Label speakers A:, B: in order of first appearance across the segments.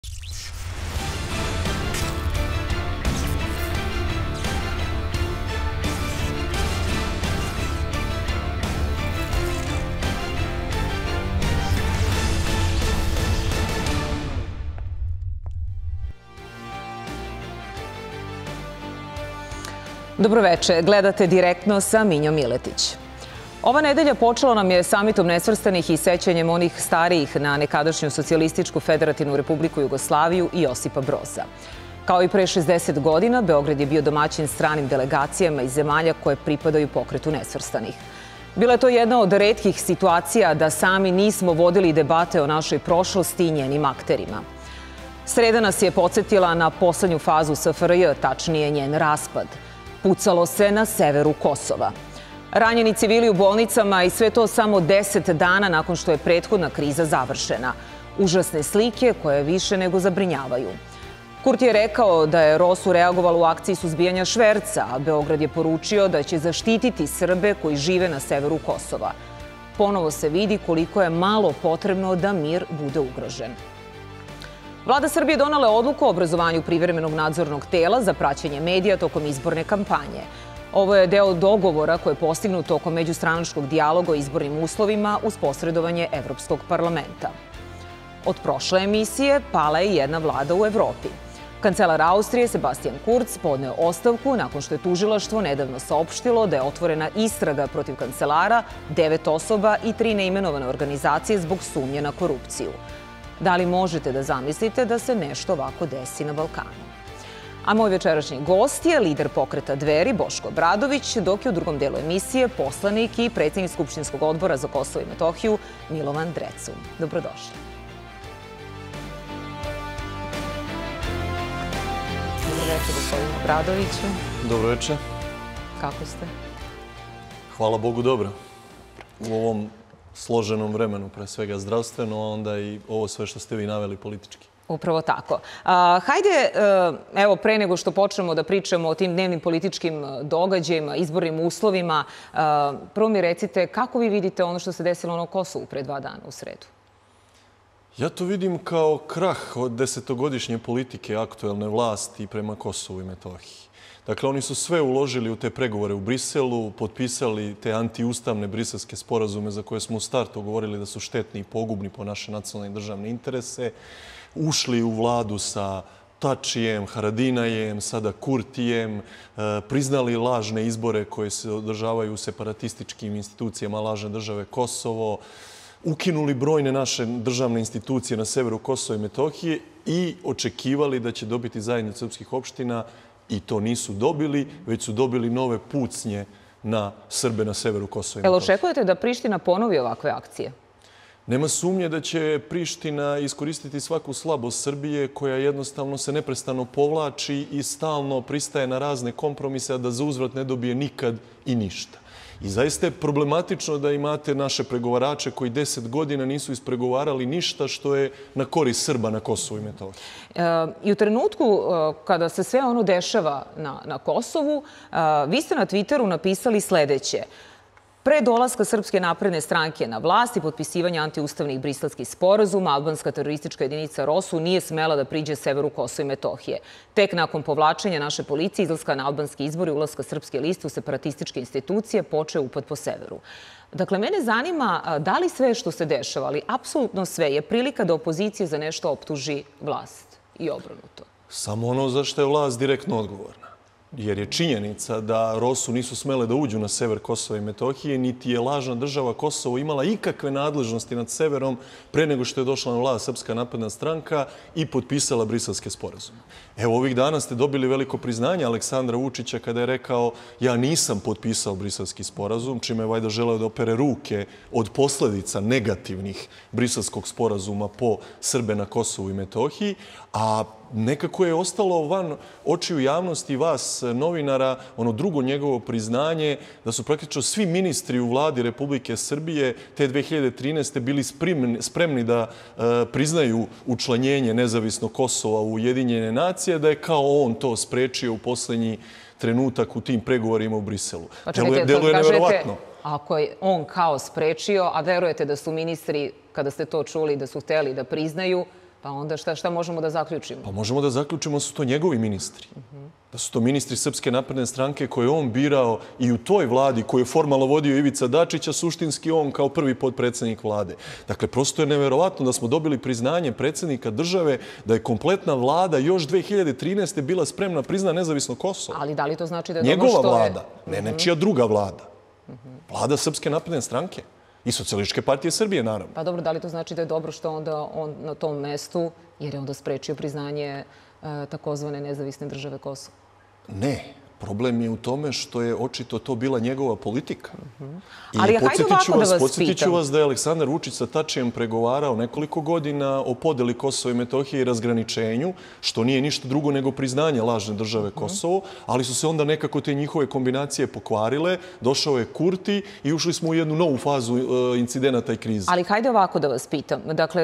A: Dobroveče, gledate Direktno sa Minjom Miletić. Ova nedelja počela nam je samitom nesvrstanih i sećanjem onih starijih na nekadašnju Socijalističku federativnu republiku Jugoslaviju i Josipa Broza. Kao i pre 60 godina, Beograd je bio domaćin stranim delegacijama iz zemalja koje pripadaju pokretu nesvrstanih. Bila je to jedna od retkih situacija da sami nismo vodili debate o našoj prošlosti i njenim akterima. Sreda nas je podsjetila na poslednju fazu SFRJ, tačnije njen raspad. Pucalo se na severu Kosova. Ranjeni civili u bolnicama i sve to samo 10 dana nakon što je prethodna kriza završena. Užasne slike koje više nego zabrinjavaju. Kurti je rekao da je ROSU reagovala u akciji suzbijanja šverca, a Beograd je poručio da će zaštititi Srbe koji žive na severu Kosova. Ponovo se vidi koliko je malo potrebno da mir bude ugrožen. Vlada Srbije donala je odluku o obrazovanju privremenog nadzornog tela za praćenje medija tokom izborne kampanje. Ovo je deo dogovora koji je postignut tokom međustranačkog dijaloga o izbornim uslovima uz posredovanje Evropskog parlamenta. Od prošle emisije pala je jedna vlada u Evropi. Kancelar Austrije Sebastian Kurz podneo ostavku nakon što je tužilaštvo nedavno saopštilo da je otvorena istraga protiv kancelara, 9 osoba i 3 neimenovane organizacije zbog sumnje na korupciju. Da li možete da zamislite da se nešto ovako desi na Balkanu? A moj večerašnji gost je lider pokreta Dveri Boško Obradović, dok je u drugom delu emisije poslanik i predsjednik Skupštinskog odbora za Kosovo i Metohiju Milovan Drecun. Dobrodošli. Dobroveče, gospodine Obradoviću.
B: Dobroveče.
A: Kako ste?
B: Hvala Bogu dobro. U ovom složenom vremenu, pre svega zdravstveno, a onda i ovo sve što ste vi naveli politički.
A: Upravo tako. Hajde, evo, pre nego što počnemo da pričamo o tim dnevnim političkim događajima, izbornim uslovima, prvo mi recite kako vi vidite ono što se desilo na Kosovu pre 2 dana u sredu?
B: Ja to vidim kao krah od 10-godišnje politike aktuelne vlasti prema Kosovu i Metohiji. Dakle, oni su sve uložili u te pregovore u Briselu, potpisali te antiustavne briselske sporazume za koje smo u startu govorili da su štetni i pogubni po naše nacionalne i državne interese, ušli u vladu sa Tačijem, Haradinajem, sada Kurtijem, priznali lažne izbore koje se održavaju u separatističkim institucijama lažne države Kosovo, ukinuli brojne naše državne institucije na severu Kosova i Metohije i očekivali da će dobiti zajednicu srpskih opština. I to nisu dobili, već su dobili nove pucnje na Srbe na severu Kosova i Metohije.
A: Jel očekujete da Priština ponovi ovakve akcije?
B: Nema sumnje da će Priština iskoristiti svaku slabost Srbije koja jednostavno se neprestano povlači i stalno pristaje na razne kompromise, a da za uzvrat ne dobije nikad i ništa. I zaista je problematično da imate naše pregovarače koji 10 godina nisu ispregovarali ništa što je na korist Srba na Kosovu i Metohiji.
A: I u trenutku kada se sve ono dešava na Kosovu, vi ste na Twitteru napisali sledeće. Pre dolaska Srpske napredne stranke na vlast i potpisivanja antiustavnih briselskih sporazuma, albanska teroristička jedinica ROSU nije smela da priđe severu Kosova i Metohije. Tek nakon povlačenja naše policije, izlaska na albanski izbor i ulaska Srpske liste u separatističke institucije, počeo upad po severu. Dakle, mene zanima da li sve što se dešava, ali apsolutno sve, je prilika da opozicija za nešto optuži vlast i obrnuto?
B: Samo ono za što je vlast direktno odgovorna. Jer je činjenica da ROSU nisu smele da uđu na sever Kosova i Metohije, niti je lažna država Kosovo imala ikakve nadležnosti nad severom pre nego što je došla na vlast Srpska napredna stranka i potpisala briselske sporazume. Evo, ovih dana ste dobili veliko priznanje Aleksandra Vučića kada je rekao ja nisam potpisao briselski sporazum, čime je valjda želeo da opere ruke od posledica negativnih briselskog sporazuma po Srbe na Kosovu i Metohiji, a nekako je ostalo van očiju javnosti vas, novinara, ono drugo njegovo priznanje da su praktično svi ministri u vladi Republike Srbije te 2013. bili spremni da priznaju učlanjenje nezavisnog Kosova u Ujedinjene nacije, da je kao on to sprečio u poslednji trenutak u tim pregovorima u Briselu. Deluje neverovatno.
A: Ako je on kao sprečio, a verujete da su ministri, kada ste to čuli, da su hteli da priznaju, Pa onda šta možemo da zaključimo?
B: Pa možemo da zaključimo da su to njegovi ministri. Da su to ministri Srpske napredne stranke koje je on birao i u toj vladi koju je formalno vodio Ivica Dačić, a suštinski on kao prvi potpredsednik vlade. Dakle, prosto je neverovatno da smo dobili priznanje predsjednika države da je kompletna vlada još 2013. bila spremna prizna nezavisno Kosovo.
A: Ali da li to znači da je dobro što je...
B: Njegova vlada, ne nečija druga vlada. Vlada Srpske napredne stranke. I Socijalističke partije Srbije, naravno.
A: Pa dobro, da li to znači da je dobro što onda on na tom mestu, jer je onda sprečio priznanje takozvane nezavisne države Kosovo?
B: Ne. Problem je u tome što je očito to bila njegova politika.
A: Ali hajde ovako da vas pitam.
B: Podsjetit ću vas da je Aleksandar Vučić sa Tačijem pregovarao nekoliko godina o podeli Kosova i Metohije i razgraničenju, što nije ništa drugo nego priznanje lažne države Kosovo, ali su se onda nekako te njihove kombinacije pokvarile, došao je Kurti i ušli smo u jednu novu fazu incidenata i krize.
A: Ali hajde ovako da vas pitam. Dakle,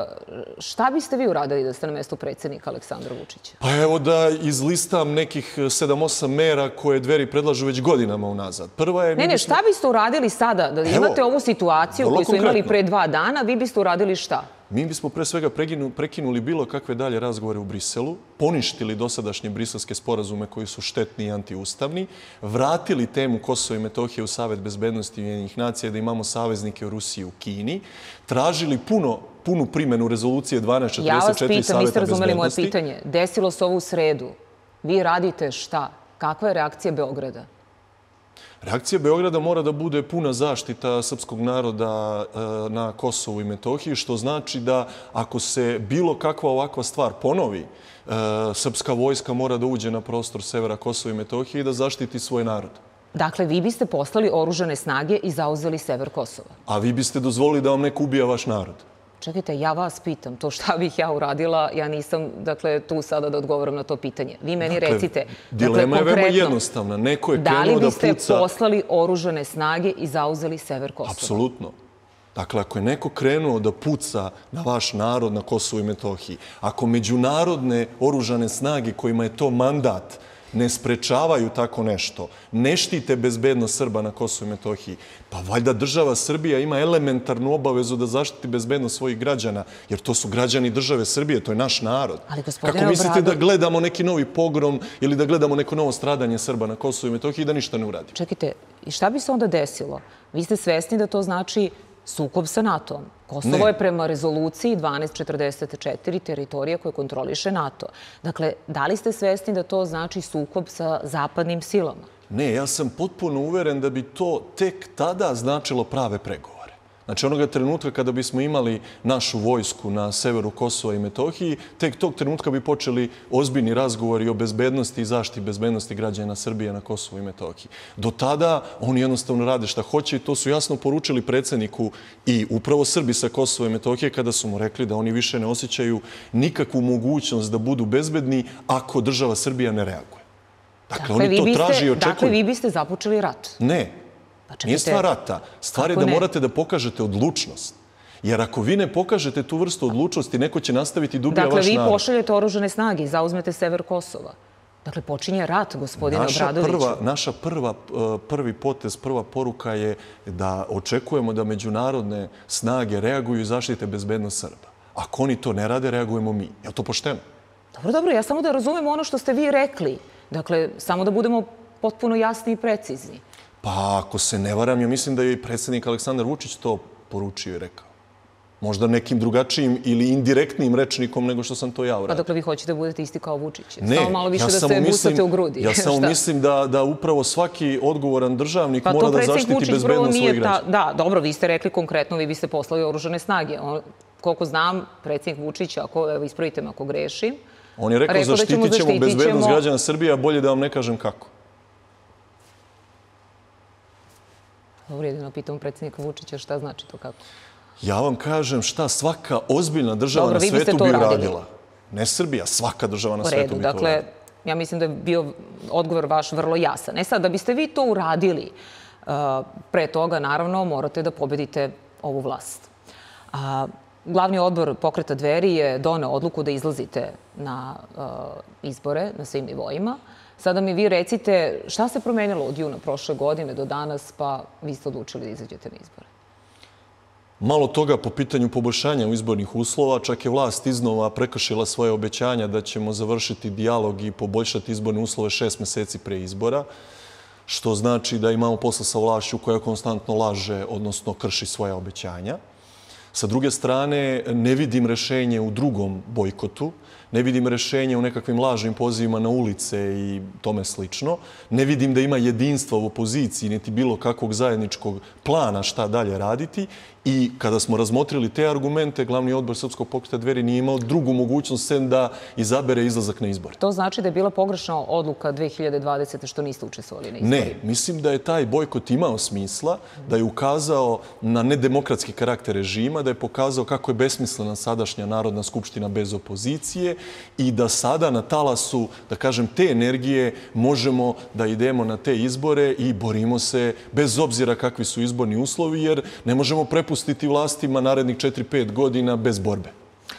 A: šta biste vi uradili da ste na mestu predsjednika Aleksandra Vučića?
B: Pa evo da izlistam nekih 7-8 mera koje Dveri predlažu već godinama unazad. Prva je...
A: Ne, šta biste uradili sada? Da imate ovu situaciju koju su imali pre 2 dana, vi biste uradili šta?
B: Mi bismo pre svega prekinuli bilo kakve dalje razgovore u Briselu, poništili dosadašnje briselske sporazume koji su štetni i antiustavni, vratili temu Kosova i Metohije u Savet bezbednosti Ujedinjenih nacija da imamo saveznike u Rusiji i u Kini, tražili punu primjenu rezolucije 1244
A: Ja vas pitam,
B: Saveta
A: niste razumeli moje
B: bezbednosti.
A: pitanje. Desilo se ovu sredu. Vi radite šta? Kakva je reakcija Beograda?
B: Reakcija Beograda mora da bude puna zaštita srpskog naroda na Kosovu i Metohiji, što znači da ako se bilo kakva ovakva stvar ponovi, srpska vojska mora da uđe na prostor severa Kosova i Metohije i da zaštiti svoj narod.
A: Dakle, vi biste poslali oružane snage i zauzeli sever Kosova.
B: A vi biste dozvolili da vam neko ubija vaš narod.
A: Čekajte, ja vas pitam, to šta bih ja uradila, ja nisam tu sada da odgovoram na to pitanje. Vi meni recite,
B: dilema je veoma jednostavna. Neko je
A: da
B: krenuo
A: li
B: da
A: biste
B: puca...
A: poslali oružane snage i zauzeli sever Kosova?
B: Apsolutno. Dakle, ako je neko krenuo da puca na vaš narod na Kosovu i Metohiji, ako međunarodne oružane snage kojima je to mandat ne sprečavaju tako nešto, ne štite bezbednost Srba na Kosovu i Metohiji, pa valjda država Srbija ima elementarnu obavezu da zaštiti bezbednost svojih građana, jer to su građani države Srbije, to je naš narod. Kako mislite da gledamo neki novi pogrom ili da gledamo neko novo stradanje Srba na Kosovu i Metohiji i da ništa ne uradimo?
A: Čekajte, i šta bi se onda desilo? Vi ste svesni da to znači sukob sa NATO-om. Kosovo je prema rezoluciji 1244 teritorija koje kontroliše NATO. Dakle, da li ste svesni da to znači sukob sa zapadnim silama?
B: Ne, ja sam potpuno uveren da bi to tek tada značilo prave pregovore. Znači, onoga trenutka kada bismo imali našu vojsku na severu Kosova i Metohiji, tek tog trenutka bi počeli ozbiljni razgovori o bezbednosti i zaštiti bezbednosti građana Srbije na Kosovu i Metohiji. Do tada oni jednostavno rade šta hoće i to su jasno poručili predsjedniku i upravo Srbi sa Kosova i Metohije kada su mu rekli da oni više ne osjećaju nikakvu mogućnost da budu bezbedni ako država Srbija ne reaguje. Dakle, oni to traži i očekuju.
A: Dakle, vi biste započeli rat?
B: Ne. Nije stvar rata. Stvar je da morate da pokažete odlučnost. Jer ako vi ne pokažete tu vrstu odlučnosti, neko će nastaviti da ubija vaš narod.
A: Dakle, vi pošaljete oružane snage i zauzmete sever Kosova. Dakle, počinje rat, gospodine Obradoviću.
B: Naša prvi potez, prva poruka je da očekujemo da međunarodne snage reaguju i zaštite bezbednost Srba. Ako oni to ne rade, reagujemo mi. Je li to pošteno?
A: Dobro, ja samo da razumem ono što ste vi rekli. Dakle, samo da budemo potpuno jasni i precizni.
B: Pa ako se ne varam, ja mislim da je i predsjednik Aleksandar Vučić to poručio i rekao. Možda nekim drugačijim ili indirektnim rečnikom nego što sam to ja uradio.
A: Pa dokle vi hoćete da budete isti kao Vučić?
B: Ne,
A: samo malo više da se busate u grudi.
B: Ja samo mislim da upravo svaki odgovoran državnik mora da zaštiti bezbednost svojih građana.
A: Da, dobro, vi ste rekli konkretno, vi biste poslali oružane snage. Koliko znam, predsjednik Vučić, ako ispravite me ako grešim,
B: on je rekao zaštitit ćemo bezbednost građana Srbije, a bolje da vam ne kažem kako.
A: Dobro, jedino pitamo predsjednika Vučića šta znači to kako.
B: Ja vam kažem šta svaka ozbiljna država na svetu bi uradila. Ne Srbija, svaka država na svetu bi to uradila.
A: Dakle, ja mislim da je bio odgovor vaš vrlo jasan. Sad, da biste vi to uradili, pre toga, naravno, morate da pobedite ovu vlast. Glavni odbor pokreta Dveri je doneo odluku da izlazite na izbore na svim nivoima. Sada mi vi recite šta se promenilo od juna prošle godine do danas, pa vi ste odlučili da izađete na izbore.
B: Malo toga po pitanju poboljšanja izbornih uslova, čak je vlast iznova prekršila svoje obećanja da ćemo završiti dijalog i poboljšati izborne uslove 6 meseci pre izbora, što znači da imamo posla sa vlašću koja konstantno laže, odnosno krši svoja obećanja. Sa druge strane, ne vidim rešenje u drugom bojkotu, ne vidim rešenje u nekakvim lažnim pozivima na ulice i tome slično. Ne vidim da ima jedinstva u opoziciji, niti bilo kakvog zajedničkog plana šta dalje raditi. I kada smo razmotrili te argumente, glavni odbor Srpskog pokreta Dveri nije imao drugu mogućnost sem da izabere izlazak na izbore.
A: To znači da je bila pogrešna odluka 2020. što niste učestvovali na izborima?
B: Ne, mislim da je taj bojkot imao smisla, da je ukazao na nedemokratski karakter režima, da je pokazao kako je besmislena sadašnja Narodna skupština bez opozicije i da sada na talasu, da kažem, te energije možemo da idemo na te izbore i borimo se bez obzira kakvi su izborni uslovi, jer ne možemo prepustiti vlastima narednih 4-5 godina bez borbe.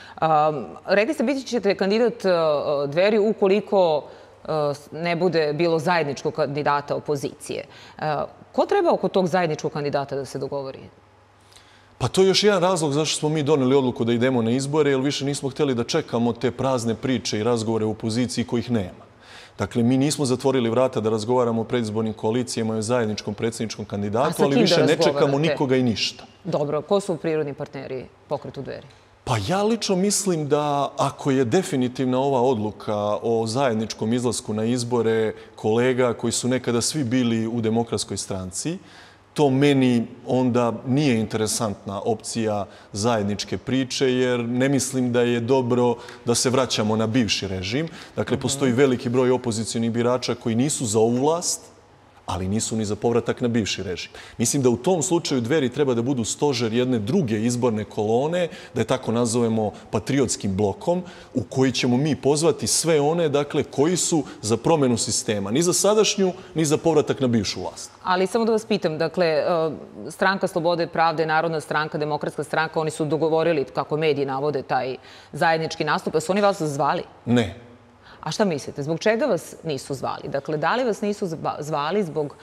A: Rekli ste, biti ćete kandidat Dveri ukoliko ne bude bilo zajedničkog kandidata opozicije. Ko treba oko tog zajedničkog kandidata da se dogovori?
B: Pa to je još jedan razlog zašto smo mi doneli odluku da idemo na izbore, jer više nismo htjeli da čekamo te prazne priče i razgovore u opoziciji kojih nema. Dakle, mi nismo zatvorili vrata da razgovaramo o predizbornim koalicijama i o zajedničkom predsjedničkom kandidatu, ali više ne čekamo nikoga i ništa.
A: Dobro, ko su prirodni partneri pokretu Dveri?
B: Pa ja lično mislim da ako je definitivna ova odluka o zajedničkom izlasku na izbore kolega koji su nekada svi bili u Demokratskoj stranci, to meni onda nije interesantna opcija zajedničke priče, jer ne mislim da je dobro da se vraćamo na bivši režim. Dakle, postoji veliki broj opozicionih birača koji nisu za ovu vlast, ali nisu ni za povratak na bivši režim. Mislim da u tom slučaju Dveri treba da budu stožer jedne druge izborne kolone, da je tako nazovemo patriotskim blokom, u koji ćemo mi pozvati sve one, dakle, koji su za promjenu sistema. Ni za sadašnju, ni za povratak na bivšu vlast.
A: Ali samo da vas pitam, dakle, Stranka Slobode i pravde, Narodna stranka, Demokratska stranka, oni su dogovorili, kako mediji navode, taj zajednički nastup. Su oni vas zvali?
B: Ne.
A: A šta mislite? Zbog čega vas nisu zvali? Dakle, da li vas nisu zvali zbog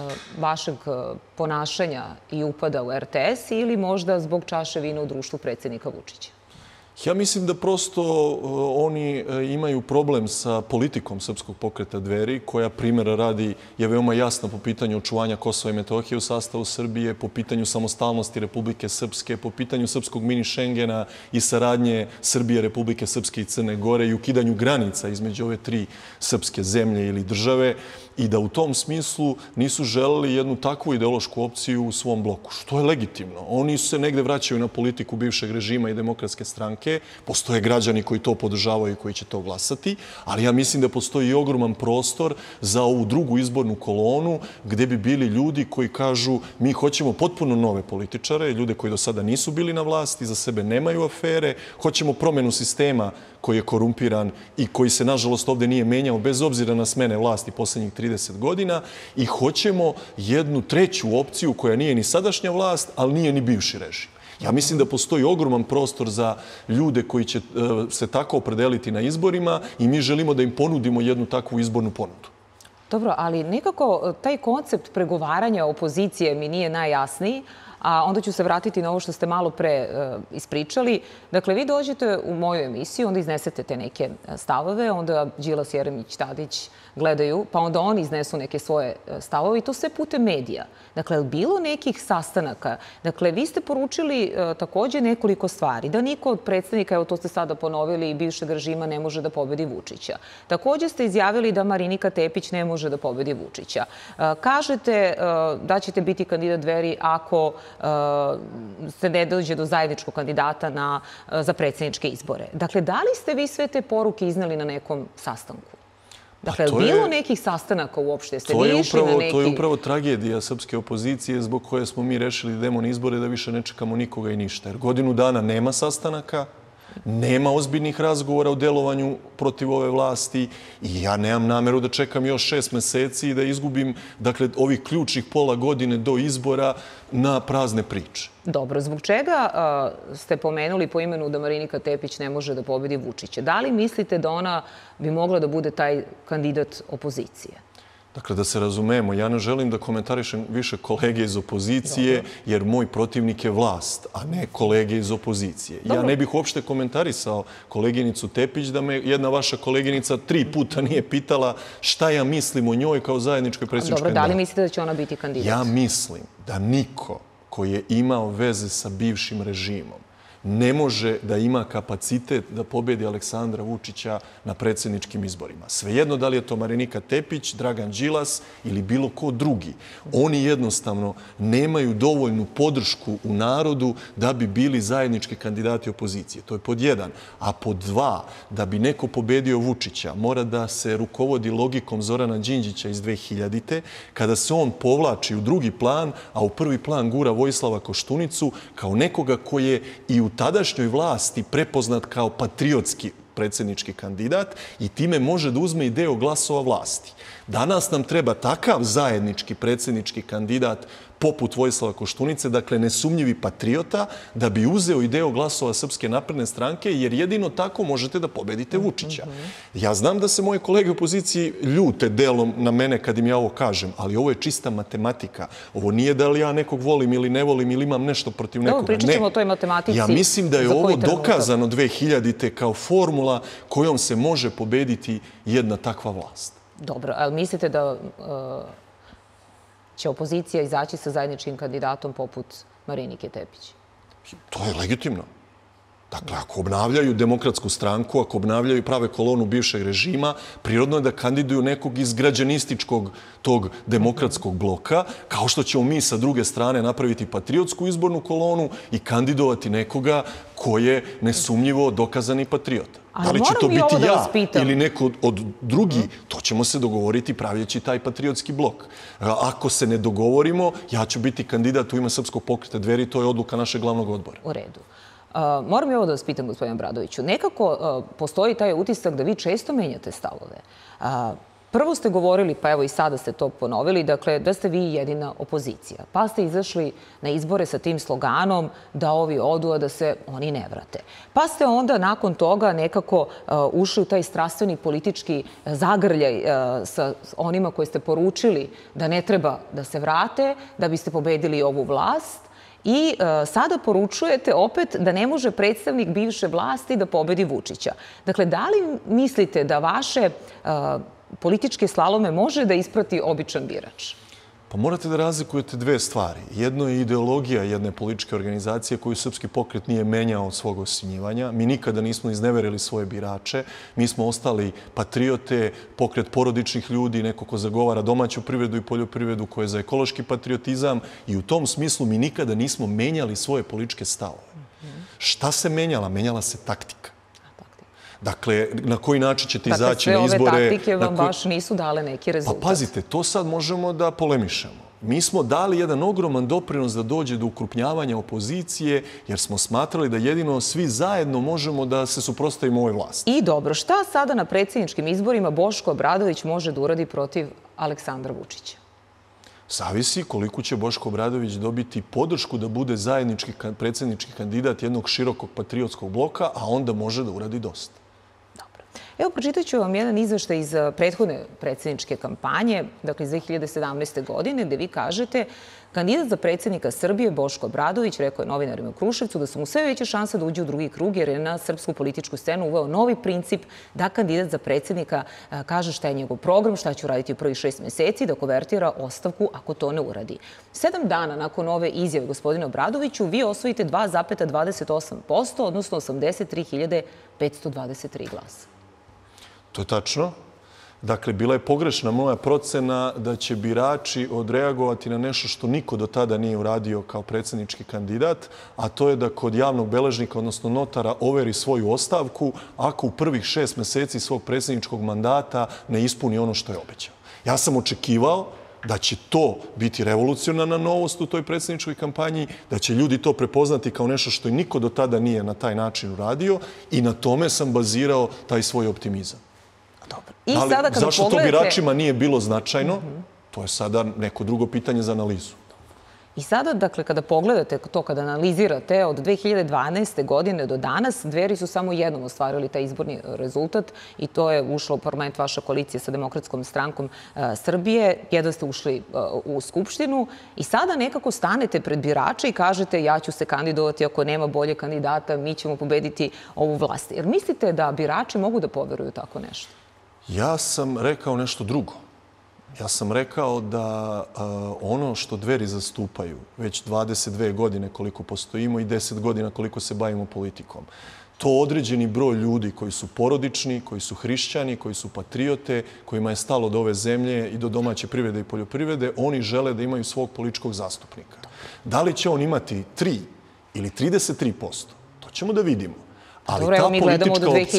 A: vašeg ponašanja i upada u RTS ili možda zbog čaše vina u društvu predsjednika Vučića?
B: Ja mislim da prosto oni imaju problem sa politikom Srpskog pokreta Dveri, koja primjera radi je veoma jasna po pitanju očuvanja Kosova i Metohije u sastavu Srbije, po pitanju samostalnosti Republike Srpske, po pitanju srpskog mini Šengena i saradnje Srbije, Republike Srpske i Crne Gore i ukidanju granica između ove tri srpske zemlje ili države, i da u tom smislu nisu želeli jednu takvu ideološku opciju u svom bloku, što je legitimno. Oni se negde vraćaju na politiku bivšeg režima i Demokratske stranke. Postoje građani koji to podržavaju i koji će to glasati, ali ja mislim da postoji i ogroman prostor za ovu drugu izbornu kolonu gde bi bili ljudi koji kažu mi hoćemo potpuno nove političare, ljude koji do sada nisu bili na vlasti, za sebe nemaju afere, hoćemo promjenu sistema koji je korumpiran i koji se, nažalost, ovdje nije menjao bez obzira na smene vlasti posljednjih 30 godina i hoćemo jednu treću opciju koja nije ni sadašnja vlast, ali nije ni bivši režim. Ja mislim da postoji ogroman prostor za ljude koji će se tako opredeliti na izborima i mi želimo da im ponudimo jednu takvu izbornu ponudu.
A: Dobro, ali nekako taj koncept pregovaranja opozicije mi nije najjasniji, a onda ću se vratiti na ovo što ste malo pre ispričali. Dakle, vi dođete u moju emisiju, onda iznesete te neke stavove, onda Đilas, Jeremić, Tadić gledaju, pa onda oni iznesu neke svoje stavove i to sve putem medija. Dakle, je li bilo nekih sastanaka? Dakle, vi ste poručili također nekoliko stvari. Da niko od predstavnika, evo to ste sada ponovili, i bivšeg režima ne može da pobedi Vučića. Također ste izjavili da Marinika Tepić ne može da pobedi Vučića. Kažete da ćete biti kandidat Dveri ako se ne dođe do zajedničkog kandidata za predsjedničke izbore. Dakle, da li ste vi sve te poruke izneli na nekom sastanku? Dakle, je li bilo nekih sastanaka uopšte?
B: To je upravo tragedija srpske opozicije zbog koje smo mi rešili da idemo na izbore, da više ne čekamo nikoga i ništa. Jer godinu dana nema sastanaka, nema ozbiljnih razgovora o delovanju protiv ove vlasti i ja nemam nameru da čekam još 6 meseci i da izgubim, dakle, ovih ključnih pola godine do izbora na prazne priče.
A: Dobro, zbog čega ste pomenuli po imenu da Marinika Tepić ne može da pobedi Vučića? Da li mislite da ona bi mogla da bude taj kandidat opozicije?
B: Dakle, da se razumemo, ja ne želim da komentarišem više kolege iz opozicije, jer moj protivnik je vlast, a ne kolege iz opozicije. Ja ne bih uopšte komentarisao koleginicu Tepić da me jedna vaša koleginica 3 puta nije pitala šta ja mislim o njoj kao zajedničkoj predsjedničkoj kandidatu.
A: Dobro, da li mislite da će ona biti kandidat?
B: Ja mislim da niko koji je imao veze sa bivšim režimom ne može da ima kapacitet da pobedi Aleksandra Vučića na predsjedničkim izborima. Svejedno da li je to Marinika Tepić, Dragan Đilas ili bilo ko drugi. Oni jednostavno nemaju dovoljnu podršku u narodu da bi bili zajednički kandidati opozicije. To je pod 1. A pod 2, da bi neko pobedio Vučića, mora da se rukovodi logikom Zorana Đinđića iz 2000-te, kada se on povlači u drugi plan, a u prvi plan gura Vojislava Koštunicu kao nekoga koji je i u tadašnjoj vlasti prepoznat kao patriotski predsjednički kandidat i time može da uzme i deo glasova vlasti. Danas nam treba takav zajednički predsjednički kandidat poput Vojislava Koštunice, dakle nesumnjivi patriota, da bi uzeo i deo glasova Srpske napredne stranke, jer jedino tako možete da pobedite Vučića. Ja znam da se moje kolege u opoziciji ljute delom na mene kad im ja ovo kažem, ali ovo je čista matematika. Ovo nije da li ja nekog volim ili ne volim ili imam nešto protiv nekoga.
A: Pričat ćemo o toj matematici.
B: Ja mislim da je ovo dokazano 2000-te kao formula kojom se može pobediti jedna takva vlast.
A: Dobro, ali mislite da će opozicija izaći sa zajedničkim kandidatom poput Marinike Tepić?
B: To je legitimno. Dakle, ako obnavljaju Demokratsku stranku, ako obnavljaju i prave kolonu bivšeg režima, prirodno je da kandiduju nekog iz građanističkog tog demokratskog bloka, kao što ćemo mi sa druge strane napraviti patriotsku izbornu kolonu i kandidovati nekoga ko je nesumnjivo dokazani patriota. Da li će to biti ja ili neko od drugih, to ćemo se dogovoriti pravljeći taj patriotski blok. Ako se ne dogovorimo, ja ću biti kandidat u ime Srpskog pokreta Dveri, to je odluka našeg glavnog odbora.
A: U redu. Moram i ovo da vas pitam, gospodine Obradoviću. Nekako postoji taj utisak da vi često menjate stavove. Prvo ste govorili, pa evo i sada ste to ponovili, dakle da ste vi jedina opozicija. Pa ste izašli na izbore sa tim sloganom da ovi odu, a da se oni ne vrate. Pa ste onda nakon toga nekako ušli u taj strastveni politički zagrljaj sa onima koje ste poručili da ne treba da se vrate, da biste pobedili ovu vlast. I sada poručujete opet da ne može predstavnik bivše vlasti da pobedi Vučića. Dakle, da li mislite da vaše političke slalome može da isprati običan birač?
B: Pa morate da razlikujete dve stvari. Jedno je ideologija jedne političke organizacije koju Srpski pokret nije menjao od svog osnivanja. Mi nikada nismo izneverili svoje birače. Mi smo ostali patriote, pokret porodičnih ljudi, neko ko zagovara domaću privredu i poljoprivredu, ko je za ekološki patriotizam. I u tom smislu mi nikada nismo menjali svoje političke stavove. Šta se menjala? Menjala se taktika. Dakle, na koji način ćete izaći na izbore...
A: Dakle, sve ove taktike vam baš nisu dale neki rezultat.
B: Pa pazite, to sad možemo da polemišemo. Mi smo dali jedan ogroman doprinos da dođe do ukrupnjavanja opozicije, jer smo smatrali da jedino svi zajedno možemo da se suprotstavimo ovoj vlasti.
A: I dobro, šta sada na predsjedničkim izborima Boško Obradović može da uradi protiv Aleksandra Vučića?
B: Zavisi koliko će Boško Obradović dobiti podršku da bude zajednički predsjednički kandidat jednog širokog patriotskog bloka, a onda može da uradi dosta.
A: Evo, pročitat ću vam jedan izveštaj iz prethodne predsjedničke kampanje, dakle iz 2017. godine, gde vi kažete kandidat za predsjednika Srbije Boško Obradović rekao je novinarima u Kruševcu da su mu sve veće šanse da uđe u drugi krug jer je na srpsku političku scenu uveo novi princip da kandidat za predsjednika kaže šta je njegov program, šta će uraditi u prvih 6 meseci, da konvertira ostavku ako to ne uradi. 7 dana nakon ove izjave gospodina Obradoviću vi osvojite 2,28%, odnosno 83.523 glasa.
B: To je tačno. Dakle, bila je pogrešna moja procena da će birači odreagovati na nešto što niko do tada nije uradio kao predsjednički kandidat, a to je da kod javnog beležnika, odnosno notara, overi svoju ostavku ako u prvih 6 meseci svog predsjedničkog mandata ne ispuni ono što je obećao. Ja sam očekivao da će to biti revolucionarna novost u toj predsjedničkoj kampanji, da će ljudi to prepoznati kao nešto što i niko do tada nije na taj način uradio i na tome sam bazirao taj svoj optimizam. Zašto to biračima nije bilo značajno? To je sada neko drugo pitanje za analizu.
A: I sada, dakle, kada pogledate to, kada analizirate od 2012. godine do danas, Dveri su samo jednom ostvarili taj izborni rezultat i to je ušlo u parlament vaša koalicija sa Demokratskom strankom Srbije. Jedva ste ušli u Skupštinu i sada nekako stanete pred birače i kažete ja ću se kandidovati ako nema bolje kandidata, mi ćemo pobediti ovu vlast. Jer mislite da birači mogu da poveruju tako nešto?
B: Ja sam rekao nešto drugo. Ja sam rekao da ono što Dveri zastupaju već 22 godine koliko postojimo i 10 godina koliko se bavimo politikom, to određeni broj ljudi koji su porodični, koji su hrišćani, koji su patriote, kojima je stalo do ove zemlje i do domaće privrede i poljoprivrede, oni žele da imaju svog političkog zastupnika. Da li će on imati 3 ili 33%, to ćemo da vidimo.
A: Dobro, evo mi gledamo od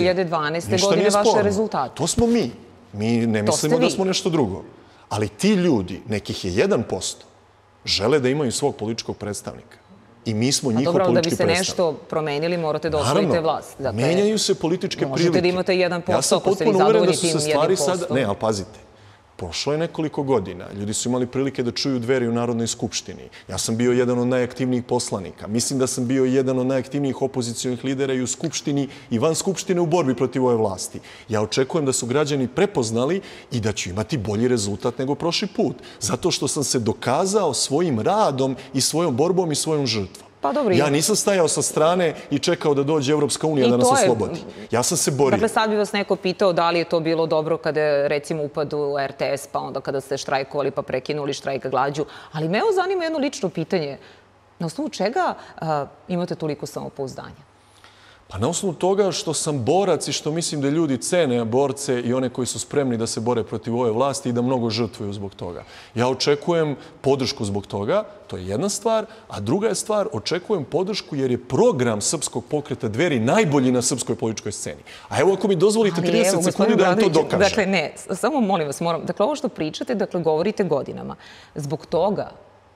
A: 2012. godine vaše rezultate.
B: To smo mi. Mi ne mislimo da smo nešto drugo. Ali ti ljudi, nekih je 1%, žele da imaju svog političkog predstavnika. I mi smo njihov politički predstavnik.
A: Da bi se nešto promenili, morate da osvojite vlast.
B: Naravno, menjaju se političke prilike.
A: Možete da imate 1% ako ste vi zadovoljni tim 1%.
B: Ne, ali pazite, prošlo je nekoliko godina. Ljudi su imali prilike da čuju Dveri u Narodnoj skupštini. Ja sam bio jedan od najaktivnijih poslanika. Mislim da sam bio jedan od najaktivnijih opozicionih lidera i u Skupštini i van Skupštine u borbi protiv ove vlasti. Ja očekujem da su građani prepoznali i da ću imati bolji rezultat nego prošli put. Zato što sam se dokazao svojim radom i svojom borbom i svojom žrtvom. Ja nisam stajao sa strane i čekao da dođe Evropska unija da nas oslobodi. Ja sam se borio.
A: Dakle, sad bi vas neko pitao da li je to bilo dobro kada je, recimo, upad u RTS, pa onda kada ste štrajkovali pa prekinuli štrajka glađu. Ali me zanima jedno lično pitanje. Na osnovu čega imate toliko samopouzdanja?
B: Pa na osnovu toga što sam borac i što mislim da ljudi cene borce i one koji su spremni da se bore protiv ove vlasti i da mnogo žrtvuju zbog toga. Ja očekujem podršku zbog toga, to je jedna stvar, a druga je stvar, očekujem podršku jer je program Srpskog pokreta Dveri najbolji na srpskoj političkoj sceni. A evo ako mi dozvolite 30 sekundi da vam to dokažem.
A: Dakle, ne, samo molim vas, dakle, ovo što pričate, dakle, govorite godinama. Zbog toga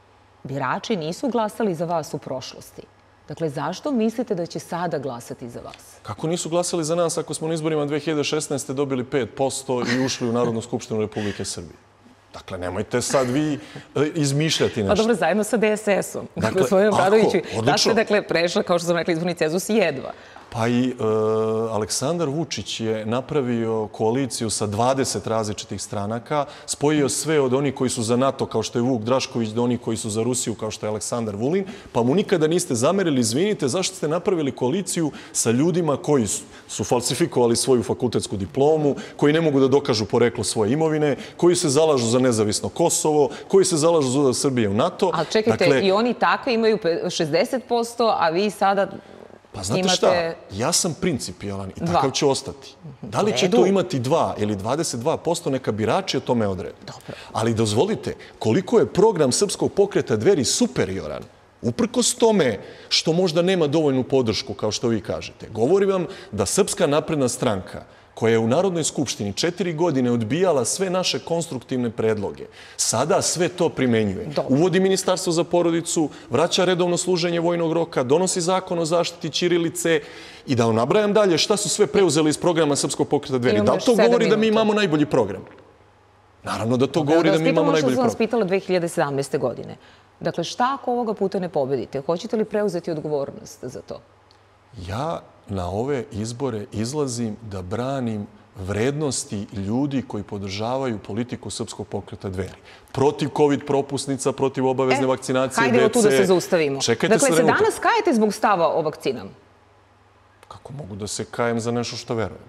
A: birači nisu glasali za vas u prošlosti. Dakle, zašto mislite da će sada glasati za vas?
B: Kako nisu glasali za nas ako smo na izborima 2016. dobili 5% i ušli u Narodnu skupštinu Republike Srbije? Dakle, nemojte sad vi izmišljati nešto.
A: Pa dobro, zajedno sa DSS-om. Dakle, gospodine Obradoviću, da ste, dakle, prešla, kao što sam rekla, izborni cenzus jedva.
B: Pa i Aleksandar Vučić je napravio koaliciju sa 20 različitih stranaka, spojio sve od onih koji su za NATO, kao što je Vuk Drašković, do onih koji su za Rusiju, kao što je Aleksandar Vulin, pa mu nikada niste zamerili, izvinite, zašto ste napravili koaliciju sa ljudima koji su falsifikovali svoju fakultetsku diplomu, koji ne mogu da dokažu poreklo svoje imovine, koji se zalažu za nezavisno Kosovo, koji se zalažu za Srbije u NATO.
A: Ali čekajte, i oni takve imaju 60%, a vi sada...
B: Pa znate šta, ja sam principijalan i takav ću ostati. Da li će to imati 2 ili 22%, neka birači o tome odrede. Ali dozvolite, koliko je program Srpskog pokreta Dveri superioran, uprkos tome što možda nema dovoljnu podršku, kao što vi kažete. Govorim vam da Srpska napredna stranka, koja je u Narodnoj skupštini 4 godine odbijala sve naše konstruktivne predloge, sada sve to primenjuje. Uvodi ministarstvo za porodicu, vraća redovno služenje vojnog roka, donosi zakon o zaštiti ćirilice i da nabrajam dalje šta su sve preuzeli iz programa Srpskog pokreta Dveri. Da li to govori da mi imamo najbolji program? Naravno da to govori da mi imamo najbolji program.
A: Da vas pitala 2017. godine. Dakle, šta ako ovoga puta ne pobedite? Hoćete li preuzeti odgovornost za to?
B: Ja na ove izbore izlazim da branim vrednosti ljudi koji podržavaju politiku Srpskog pokreta Dveri. Protiv COVID propusnica, protiv obavezne vakcinacije dece.
A: Hajde tu da se zaustavimo. Dakle, se danas kajete zbog stava o vakcinama?
B: Kako mogu da se kajem za nešto što verujem?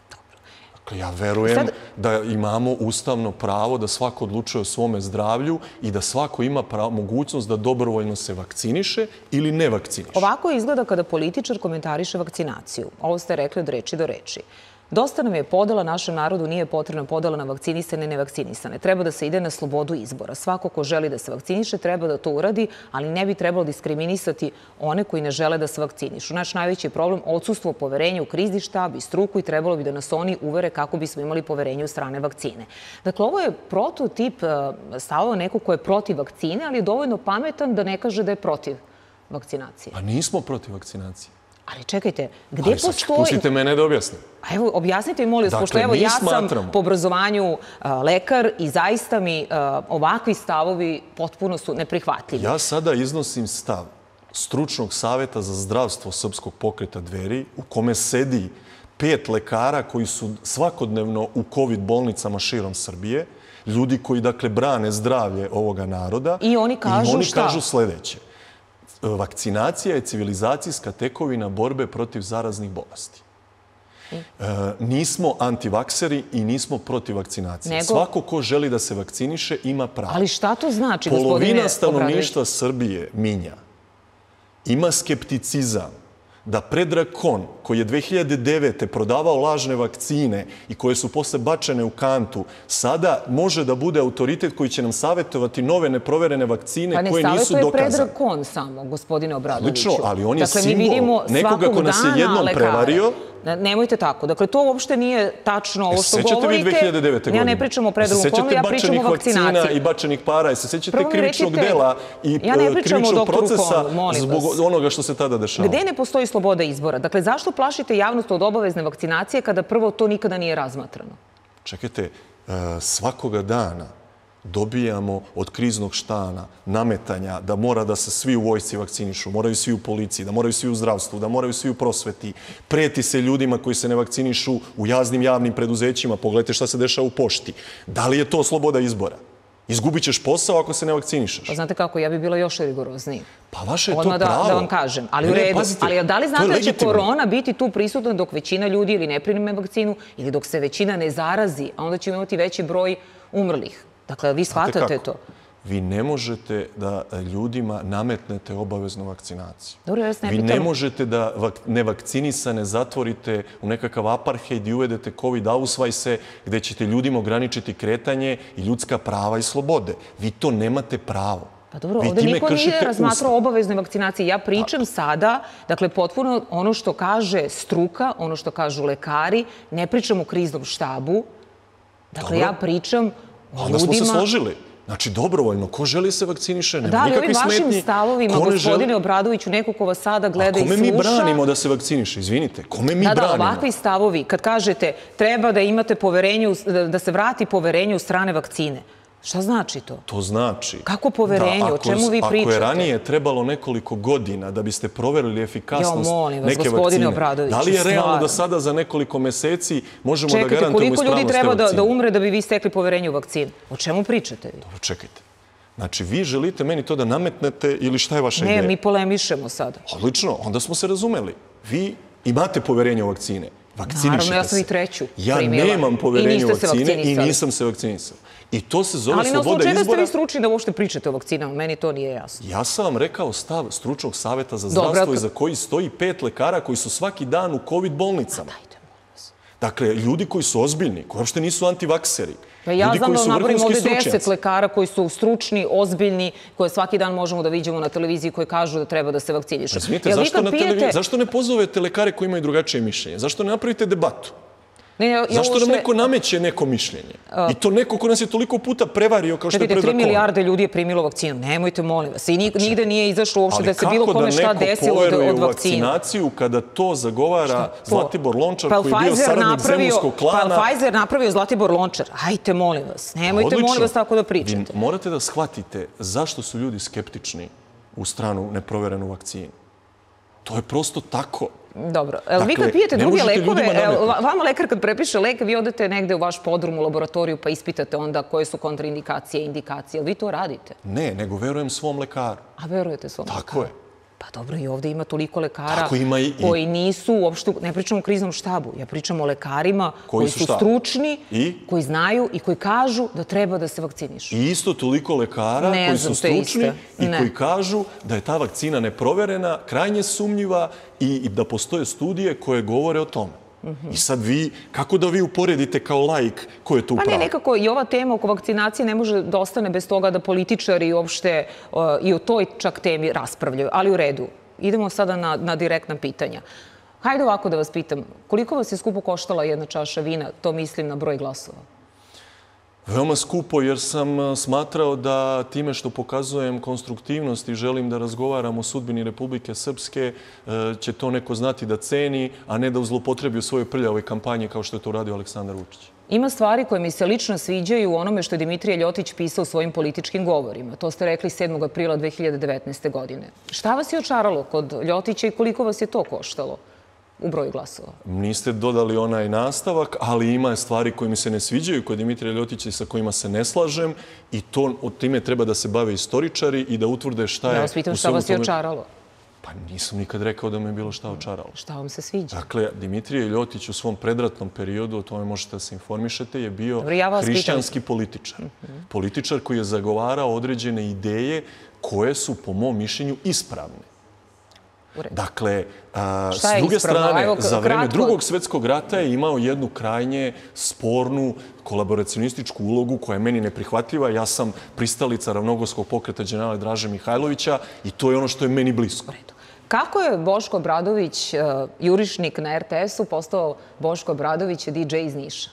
B: Dakle, ja verujem da imamo ustavno pravo da svako odlučuje o svome zdravlju i da svako ima mogućnost da dobrovoljno se vakciniše ili ne vakciniše.
A: Ovako izgleda kada političar komentariše vakcinaciju. Ovo ste rekli od reči do reči. Dosta nam je podela, našem narodu nije potrebna podela na vakcinisane i nevakcinisane. Treba da se ide na slobodu izbora. Svako ko želi da se vakciniše treba da to uradi, ali ne bi trebalo diskriminisati one koji ne žele da se vakcinišu. Naš najveći problem je odsustvo poverenja u krizni štab i struku i trebalo bi da nas oni uvere kako bismo imali poverenje u strane vakcine. Dakle, ovo je prototip stavova neko ko je protiv vakcine, ali je dovoljno pametan da ne kaže da je protiv vakcinacije.
B: Pa nismo protiv vakcinacije.
A: Ali čekajte, gde postoji...
B: Pustite mene da objasnim.
A: Evo, objasnite mi, molim vas, pošto evo ja sam po obrazovanju lekar i zaista mi ovakvi stavovi potpuno su neprihvatljivi.
B: Ja sada iznosim stav Stručnog saveta za zdravstvo Srpskog pokreta Dveri, u kome sedi 5 lekara koji su svakodnevno u COVID bolnicama širom Srbije, ljudi koji, dakle, brane zdravlje ovoga naroda.
A: I oni kažu šta?
B: Kažu sledeće. Vakcinacija je civilizacijska tekovina borbe protiv zaraznih bolesti. Nismo antivakseri i nismo protiv vakcinacije. Svako ko želi da se vakciniše ima pravo.
A: Ali šta to znači, gospodine Obradović?
B: Polovina stanovništva Srbije, Minja, ima skepticizam da Predrag Kon, koji je 2009. prodavao lažne vakcine i koje su posle bačene u kantu, sada može da bude autoritet koji će nam savjetovati nove neproverene vakcine koje nisu dokazane. Pa ne savjetuje Predrag
A: Kon samo, gospodine Obradoviću.
B: Lično, ali on je simbol nekoga ko nas je jednom prevario.
A: Nemojte tako. Dakle, to uopšte nije tačno ovo što govorite.
B: Sećate vi 2009. godine?
A: Ja ne pričam o Predragu Konu, ja pričam o vakcinaciji.
B: Vakcina i bačenih para. Se sećate krivičnog dela i krivičnog procesa zbog onoga što se tada dešava?
A: Gde ne postoji sloboda izbora? Dakle, zašto plašite javnost od obavezne vakcinacije kada prvo to nikada nije razmatrano?
B: Čekajte, svakoga dana dobijamo od kriznog štana nametanja da mora da se svi u vojsci vakcinišu, moraju svi u policiji, da moraju svi u zdravstvu, da moraju svi u prosveti. Preti se ljudima koji se ne vakcinišu u javnim preduzećima. Pogledajte šta se dešava u pošti. Da li je to sloboda izbora? Izgubit ćeš posao ako se ne vakcinišeš.
A: Pa znate kako, ja bi bila još rigorozniji.
B: Pa vaše je to pravo.
A: Odmah da vam kažem. Ali u redu. Ali da li znate da će korona biti tu prisutna dok većina ljudi ili ne prime vakcinu ili dok se većina ne zarazi, a onda ćemo imati veći broj umrlih? Dakle, vi shvatate to?
B: Vi ne možete da ljudima nametnete obaveznu vakcinaciju.
A: Dobro, ja vas ne
B: pitam.
A: Vi
B: ne možete da nevakcinisane zatvorite u nekakav apartheid i uvedete COVID ausvajse gde ćete ljudima ograničiti kretanje i ljudska prava i slobode. Vi to nemate pravo.
A: Pa dobro, ovde niko nije razmatrao obaveznoj vakcinaciji. Ja pričam sada, dakle, potpuno ono što kaže struka, ono što kažu lekari, ne pričam o kriznom štabu. Dakle, ja pričam o ljudima...
B: Onda smo se složili. Znači, dobrovoljno. Ko želi se vakciniše, nema
A: nikakvi
B: smetnji.
A: Da, ali ovim vašim stavovima, gospodine Obradoviću, neko ko vas sada gleda i sluša...
B: A kome mi branimo da se vakciniše? Izvinite, kome mi branimo?
A: Da, ovakvi stavovi, kad kažete treba da imate poverenje, da se vrati poverenje u strane vakcine. Šta znači to?
B: To znači...
A: Kako poverenje? O čemu vi pričate?
B: Ako je ranije trebalo nekoliko godina da biste proverili efikasnost neke vakcine, da li je realno da sada za nekoliko meseci možemo da garantujemo ispravnost te vakcine?
A: Čekajte, koliko ljudi treba da umre da bi vi stekli poverenje u vakcinu? O čemu pričate vi?
B: Dobro, čekajte. Znači, vi želite meni to da nametnete ili šta je vaša ideja?
A: Ne, mi polemišemo sada.
B: Odlično, onda smo se razumeli. Vi imate poverenje u vakcine. Vakcinišite se.
A: Naravno, ja sam i treću primila.
B: Ja nemam poverenje u vakcine i nisam se vakcinisao. I to se zove sloboda izbora.
A: Ali na osnovu čega ste vi stručni da uopšte pričate o vakcinama? Meni to nije jasno.
B: Ja sam vam rekao stav Stručnog saveta za zdravstvo iza koji stoji 5 lekara koji su svaki dan u COVID bolnicama. Dakle, ljudi koji su ozbiljni, koji uopšte nisu antivakseri.
A: Ja znam da naborim ovde 10 lekara koji su stručni, ozbiljni, koje svaki dan možemo da vidimo na televiziji, koji kažu da treba da se vakcinišu.
B: Izvinite, zašto ne pozovete lekare koji imaju drugačije mišljenje? Zašto ne napravite debatu? Zašto nam neko nameće neko mišljenje? I to neko ko nas je toliko puta prevario kao što je Predrag Kon.
A: 3 milijarde ljudi je primilo vakcinu. Nemojte, molim vas. I nigde nije izašlo uopšte da se bilo kome šta desilo od vakcine. Ali kako da neko poveruje u vakcinaciju kada to zagovara Zlatibor Lončar koji je bio saradnik Zemunskog klana? Pa Pfizer napravio Zlatibor Lončar. Hajte, molim vas. Nemojte, molim vas, tako da pričate.
B: Vi morate da shvatite zašto su ljudi skeptični u stranu neproverenu vakcinu. To je prosto tako.
A: Dobro. Vi kad pijete druge lekove, vama lekar kad prepiše lek, vi odete negde u vaš podrum u laboratoriju pa ispitate onda koje su kontraindikacije, indikacije. Vi to radite?
B: Ne, nego verujem svom lekaru.
A: A verujete svom lekaru?
B: Tako je.
A: Pa dobro, i ovde ima toliko lekara koji nisu uopšte, ne pričam o kriznom štabu, ja pričam o lekarima koji su stručni, koji znaju i koji kažu da treba da se vakcinišu.
B: I isto toliko lekara koji su stručni i koji kažu da je ta vakcina neproverena, krajnje sumnjiva i da postoje studije koje govore o tome. I sad vi, kako da vi uporedite kao laik ko je tu pravo?
A: Pa ne, nekako i ova tema oko vakcinacije ne može da ostane bez toga da političari uopšte i o toj čak temi raspravljaju. Ali u redu. Idemo sada na direktna pitanja. Hajde ovako da vas pitam. Koliko vas je skupo koštala jedna čaša vina? To mislim na broj glasova.
B: Veoma skupo jer sam smatrao da time što pokazujem konstruktivnost i želim da razgovaram o sudbini Republike Srpske će to neko znati da ceni, a ne da zloupotrebi u svojoj prljavoj kampanji kao što je to uradio Aleksandar Vučić.
A: Ima stvari koje mi se lično sviđaju u onome što je Dimitrije Ljotić pisao u svojim političkim govorima. To ste rekli 7. aprila 2019. godine. Šta vas je očaralo kod Ljotića i koliko vas je to koštalo u broju glasova?
B: Niste dodali onaj nastavak, ali ima stvari koje mi se ne sviđaju kod Dimitrija Ljotića i sa kojima se ne slažem i time treba da se bave istoričari i da utvrde šta je...
A: Ja vas pitam šta vas je očaralo.
B: Pa nisam nikad rekao da me je bilo šta očaralo.
A: Šta vam se sviđa?
B: Dakle, Dimitrije Ljotić u svom predratnom periodu, o tome možete da se informišete, je bio hrišćanski političar. Političar koji je zagovarao određene ideje koje su, po mom mišljenju, ispravne. Dakle, s druge strane, za vreme Drugog svjetskog rata je imao jednu krajnje spornu kolaboracionističku ulogu koja je meni neprihvatljiva. Ja sam pristalica ravnogorskog pokreta đenerala Draže Mihajlovića i to je ono što je meni blisko.
A: Kako je Boško Obradović, jurišnik na RTS-u, postao Boško Obradović DJ iz Niša?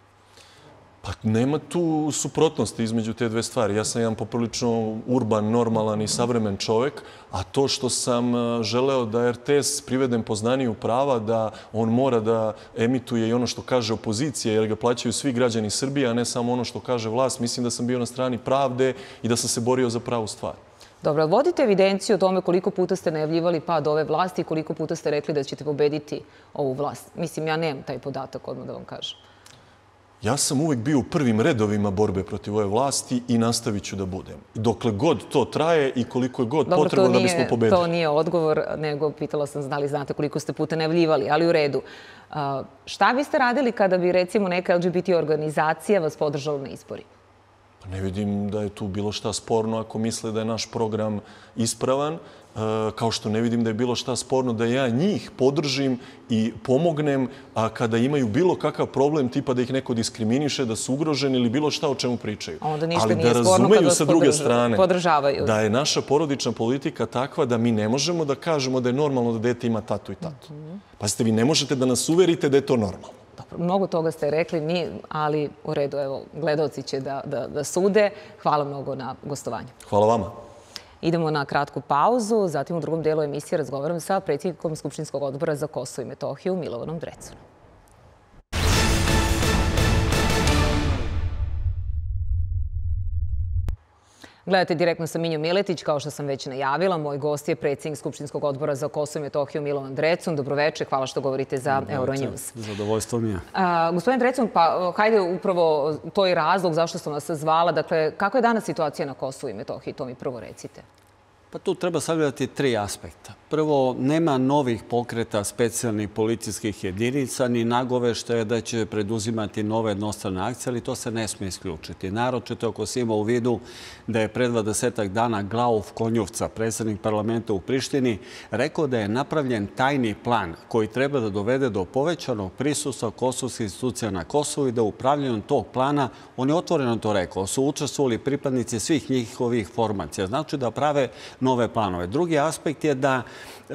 B: Pa nema tu suprotnosti između te dve stvari. Ja sam jedan poprilično urban, normalan i savremen čovek, a to što sam želeo da RTS privedem poznaniju prava, da on mora da emituje i ono što kaže opozicija, jer ga plaćaju svi građani Srbije, a ne samo ono što kaže vlast, mislim da sam bio na strani pravde i da sam se borio za pravu stvar.
A: Dobro, vodite evidenciju o tome koliko puta ste najavljivali pad ove vlasti i koliko puta ste rekli da ćete pobediti ovu vlast. Mislim, ja nemam taj podatak, odmah da vam kažem.
B: Ja sam uvek bio u prvim redovima borbe protiv ove vlasti i nastavit ću da budem. Dokle god to traje i koliko je god potrebno da bismo pobedili.
A: To nije odgovor, nego pitala sam da li znate koliko ste puta najavljivali, ali u redu. Šta biste radili kada bi, recimo, neka LGBT organizacija vas podržala na izborima?
B: Ne vidim da je tu bilo šta sporno ako misle da je naš program ispravan, kao što ne vidim da je bilo šta sporno da ja njih podržim i pomognem kada imaju bilo kakav problem, tipa da ih neko diskriminiše, da su ugroženi ili bilo šta o čemu pričaju. Ali da razumeju sa druge strane da je naša porodična politika takva da mi ne možemo da kažemo da je normalno da dete ima tatu i tatu. Pazite, vi ne možete da nas uverite da je to normalno.
A: Mnogo toga ste rekli, ali u redu, evo, gledaoci će da sude. Hvala mnogo na gostovanju.
B: Hvala vama.
A: Idemo na kratku pauzu, zatim u drugom dijelu emisije razgovaram sa predsjednikom Skupštinskog odbora za Kosovo i Metohiju, Milovanom Drecunom. Gledate direktno sa Minjom Miletić, kao što sam već najavila. Moj gost je predsjednik Skupštinskog odbora za Kosovo i Metohiju, Milovan Drecun. Dobroveče, hvala što govorite za Euronews.
C: Zadovoljstvo mi je.
A: Gospodin Drecun, pa hajde upravo to je razlog zašto sam vas zvala. Dakle, kako je danas situacija na Kosovu i Metohiji? To mi prvo recite.
C: Pa tu treba sagledati tri aspekta. Prvo, nema novih pokreta specijalnih policijskih jedinica, ni nagoveštaja da će preduzimati nove jednostrane akcije, ali to se ne smije isključiti. Naročito ako se ima u vidu da je pred 20 dana Glauf Konjuvca, predsjednik parlamenta u Prištini, rekao da je napravljen tajni plan koji treba da dovede do povećanog prisustva kosovskih institucija na Kosovu i da u upravljanju tog plana, on je otvoreno to rekao, su učestvovali pripadnici svih njihovih formacija. Znači da prave nove planove. Drugi aspekt je da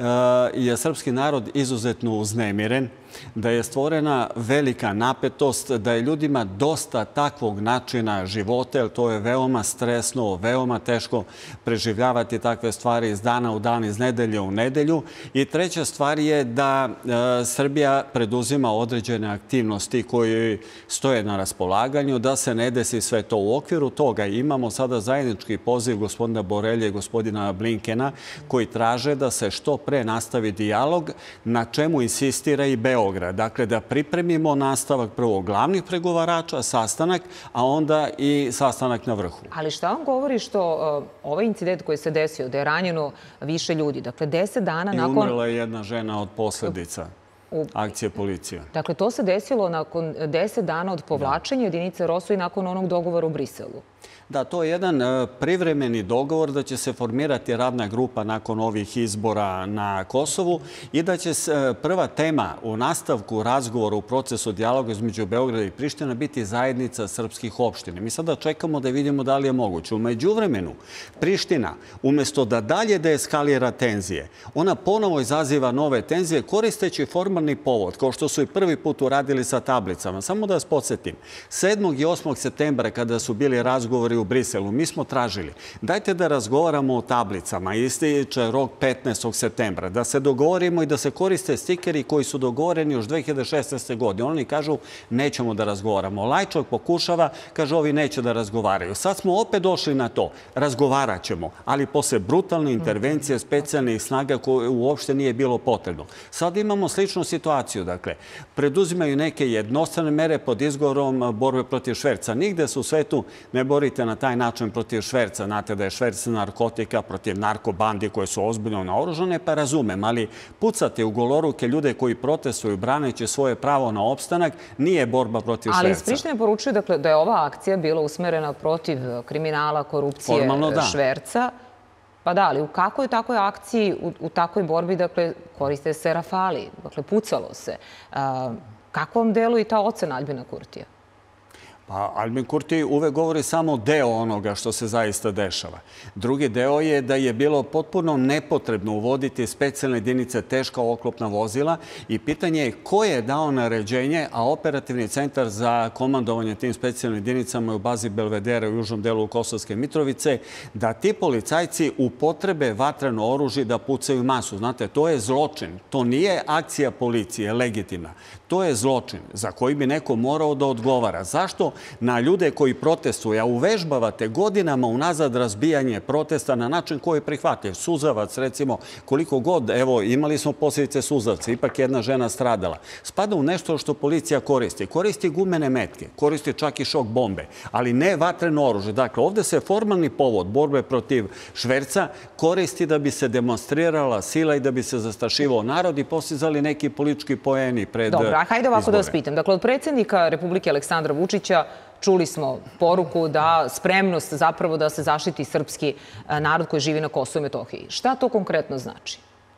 C: je srpski narod izuzetno uznemiren, da je stvorena velika napetost, da je ljudima dosta takvog načina života, jer to je veoma stresno, veoma teško preživljavati takve stvari iz dana u dan, iz nedelje u nedelju. I treća stvar je da Srbija preduzima određene aktivnosti koje stoje na raspolaganju, da se ne desi sve to. U okviru toga imamo sada zajednički poziv gospodina Borelje i gospodina Blinkena koji traže da se što pre nastavi dijalog, na čemu insistira i Beograd. Dakle, da pripremimo nastavak prvo glavnih pregovarača, sastanak, a onda i sastanak na vrhu.
A: Ali šta vam govori što ovaj incident koji se desio, da je ranjeno više ljudi, dakle 10 dana nakon...
C: I umrla je jedna žena od posljedica akcije policije.
A: Dakle, to se desilo nakon 10 dana od povlačenja jedinice ROSU i nakon onog dogovora u Briselu.
C: Da, to je jedan privremeni dogovor da će se formirati radna grupa nakon ovih izbora na Kosovu i da će prva tema u nastavku razgovora u procesu dijaloga između Beograda i Priština biti zajednica srpskih opština. Mi sada čekamo da vidimo da li je moguće. U međuvremenu, Priština, umjesto da dalje deeskalira tenzije, ona ponovo izaziva nove tenzije koristeći formalni formalni povod, kao što su i prvi put uradili sa tablicama. Samo da vas podsjetim, 7. i 8. septembra kada su bili razgovori u Briselu, mi smo tražili, dajte da razgovaramo o tablicama, ističe rok 15. septembra, da se dogovorimo i da se koriste stikeri koji su dogovoreni još 2016. godine. Oni kažu, nećemo da razgovaramo. Lajčak pokušava, kaže, ovi neće da razgovaraju. Sad smo opet došli na to, razgovarat ćemo, ali posle brutalne intervencije specijalnih snaga koje uopšte nije bilo potrebno. Sad imamo sličnu situaciju, dakle, preduzimaju neke jednostrane mere pod izgovorom borbe protiv šverca. Nigde se u svetu ne borite na taj način protiv šverca. Znate da je šverc narkotika protiv narkobandi koje su ozbiljno naoružane, pa razumem, ali pucate u goloruke ljude koji protestuju braneći svoje pravo na opstanak nije borba protiv šverca.
A: Ali iz Prištine poručuju da je ova akcija bila usmerena protiv kriminala, korupcije, šverca. Pa da, ali u kakvoj takvoj akciji, u takvoj borbi, dakle, koriste se rafali, dakle, pucalo se. Kako vam deluje i ta ocena Aljbina Kurtija?
C: Pa Aljbin Kurti uvek govori samo deo onoga što se zaista dešava. Drugi deo je da je bilo potpuno nepotrebno uvoditi specijalne jedinice, teška oklopna vozila i pitanje je ko je dao naređenje, a operativni centar za komandovanje tim specijalnim jedinicama je u bazi Belvedere u južnom delu Kosovske Mitrovice, da ti policajci upotrebe vatreno oružje da pucaju masu. Znate, to je zločin. To nije akcija policije, legitimna. To je zločin za koji bi neko morao da odgovara. Zašto na ljude koji protestuju, a uvežbavate godinama unazad razbijanje protesta na način koji je prihvatljiv? Suzavac, recimo, koliko god, evo, imali smo posljedice suzavca, ipak jedna žena stradala. Spada u nešto što policija koristi. Koristi gumene metke, koristi čak i šok bombe, ali ne vatreno oružje. Dakle, ovde se formalni povod borbe protiv šverca koristi da bi se demonstrirala sila i da bi se zastrašivao narod i postizali neki politički poeni pred izbore.
A: Dobro, hajde ovako da vas pitam. Dakle, od predsjednika Republike Aleksandra Vučića čuli smo poruku da spremnost zapravo da se zaštiti srpski narod koji živi na Kosovu i Metohiji. Šta to konkretno znači?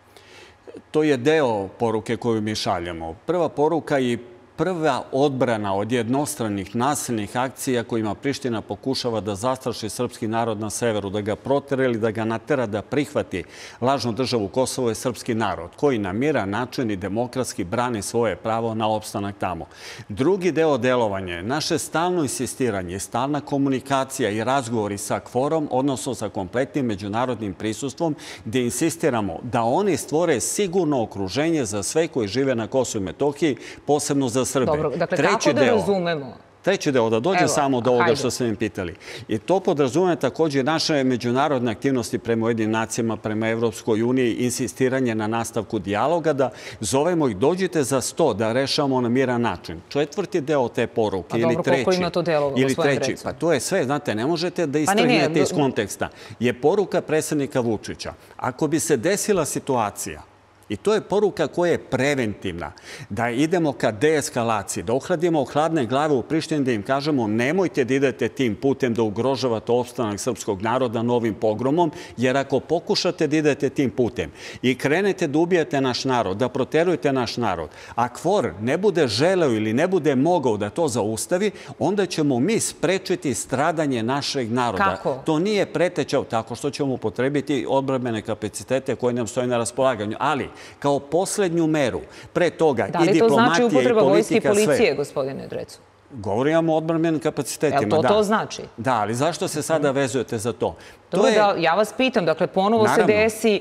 C: To je deo poruke koju mi šaljemo. Prva poruka i prva odbrana od jednostranih nasilnih akcija kojima Priština pokušava da zastraši srpski narod na severu, da ga protera ili da ga natera da prihvati lažnu državu Kosovo je srpski narod, koji na miran način i demokratski brani svoje pravo na opstanak tamo. Drugi deo delovanja je naše stalno insistiranje, stalna komunikacija i razgovori sa KFOR-om, odnosno sa kompletnim međunarodnim prisustvom, gde insistiramo da oni stvore sigurno okruženje za sve koji žive na Kosovu i Metohiji, posebno za Srbe.
A: Dobro, dakle, kako da razumemo?
C: Treći deo, da dođem samo do ovoga što ste mi pitali. I to podrazumeva također naše međunarodne aktivnosti prema Ujedinim nacijama, prema Evropskoj uniji, insistiranje na nastavku dijaloga, da zovemo ih, dođite za sto, da rešavamo na miran način. Četvrti deo te poruke, ili treći.
A: Koliko ima to delo, gospodine Drecu?
C: Pa to je sve, znate, ne možete da istrgnete iz konteksta. Je poruka predsjednika Vučića. Ako bi se desila situacija, i to je poruka koja je preventivna, da idemo ka deeskalaciji, da ohladimo hladne glave u Prištini, da im kažemo nemojte da idete tim putem da ugrožavate opstanak srpskog naroda novim pogromom, jer ako pokušate da idete tim putem i krenete da ubijate naš narod, da proterujete naš narod, a KFOR ne bude želeo ili ne bude mogao da to zaustavi, onda ćemo mi sprečiti stradanje našeg naroda.
A: Kako?
C: To nije preteća tako što ćemo upotrebiti odbrambene kapacitete koje nam stoje na raspolaganju, ali kao poslednju meru, pre toga i diplomatije i politika sve.
A: Da li to znači upotreba vojske i policije, gospodine Drecu?
C: Govorimo o odbrambenim kapacitetima,
A: da. To znači?
C: Da, ali zašto se sada vezujete za to?
A: Ja vas pitam, dakle, ponovo se desi